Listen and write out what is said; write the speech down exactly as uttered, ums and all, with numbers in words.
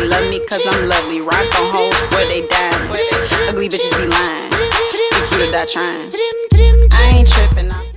love me cause I'm lovely. Rhinestone hoes swear they diamonds. Ugly bitches be lying. Think you to die trying. I ain't tripping.